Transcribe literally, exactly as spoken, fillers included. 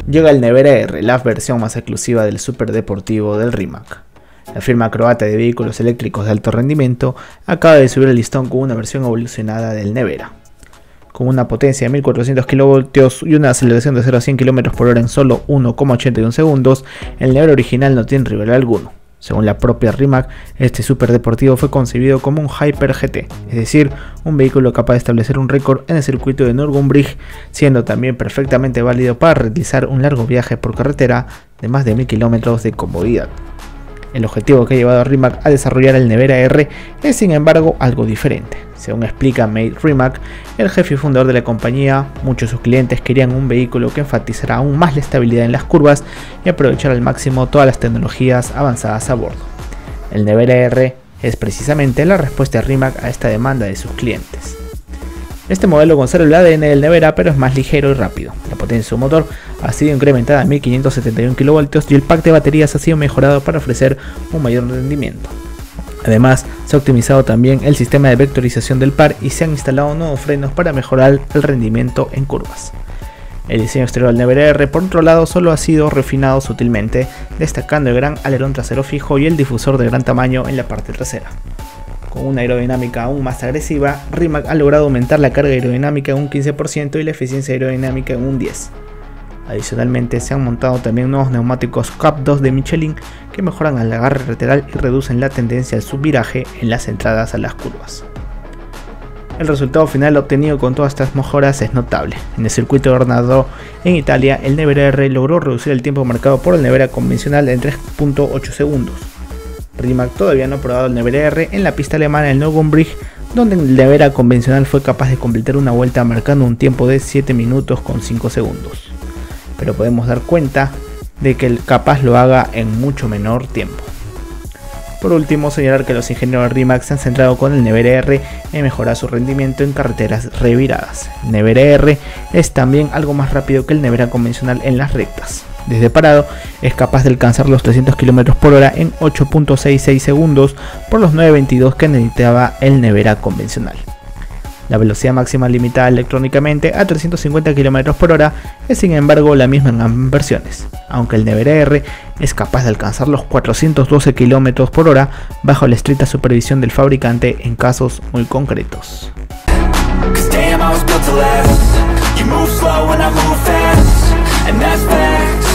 llega el Nevera R, la versión más exclusiva del superdeportivo del Rimac. La firma croata de vehículos eléctricos de alto rendimiento acaba de subir el listón con una versión evolucionada del Nevera. Con una potencia de mil cuatrocientos kilovoltios y una aceleración de cero a cien kilómetros por hora en solo uno coma ochenta y uno segundos, el Nevera original no tiene rival alguno. Según la propia Rimac, este superdeportivo fue concebido como un Hyper G T, es decir, un vehículo capaz de establecer un récord en el circuito de Nürburgring, siendo también perfectamente válido para realizar un largo viaje por carretera de más de mil kilómetros de comodidad. El objetivo que ha llevado a Rimac a desarrollar el Nevera R es, sin embargo, algo diferente. Según explica Mate Rimac, el jefe y fundador de la compañía, muchos de sus clientes querían un vehículo que enfatizara aún más la estabilidad en las curvas y aprovechar al máximo todas las tecnologías avanzadas a bordo. El Nevera R es precisamente la respuesta de Rimac a esta demanda de sus clientes. Este modelo conserva el A D N del Nevera, pero es más ligero y rápido. La potencia de su motor ha sido incrementada a mil quinientos setenta y uno kilovoltios y el pack de baterías ha sido mejorado para ofrecer un mayor rendimiento. Además, se ha optimizado también el sistema de vectorización del par y se han instalado nuevos frenos para mejorar el rendimiento en curvas. El diseño exterior del Nevera R, por otro lado, solo ha sido refinado sutilmente, destacando el gran alerón trasero fijo y el difusor de gran tamaño en la parte trasera. Con una aerodinámica aún más agresiva, Rimac ha logrado aumentar la carga aerodinámica en un quince por ciento y la eficiencia aerodinámica en un diez por ciento. Adicionalmente, se han montado también nuevos neumáticos Cup dos de Michelin que mejoran el agarre lateral y reducen la tendencia al subviraje en las entradas a las curvas. El resultado final obtenido con todas estas mejoras es notable. En el circuito de Ornato en Italia, el Nevera R logró reducir el tiempo marcado por el Nevera convencional en tres punto ocho segundos. Rimac todavía no ha probado el Nevera R en la pista alemana del Nürburgring, donde el Nevera convencional fue capaz de completar una vuelta marcando un tiempo de siete minutos con cinco segundos. Pero podemos dar cuenta de que el capaz lo haga en mucho menor tiempo. Por último, señalar que los ingenieros de Rimac se han centrado con el Nevera R en mejorar su rendimiento en carreteras reviradas. El Nevera R es también algo más rápido que el Nevera convencional en las rectas. Desde parado es capaz de alcanzar los trescientos kilómetros por hora en ocho punto sesenta y seis segundos por los nueve punto veintidós que necesitaba el Nevera convencional. La velocidad máxima limitada electrónicamente a trescientos cincuenta kilómetros por hora es, sin embargo, la misma en ambas versiones, aunque el Nevera R es capaz de alcanzar los cuatrocientos doce kilómetros por hora bajo la estricta supervisión del fabricante en casos muy concretos. And that's facts.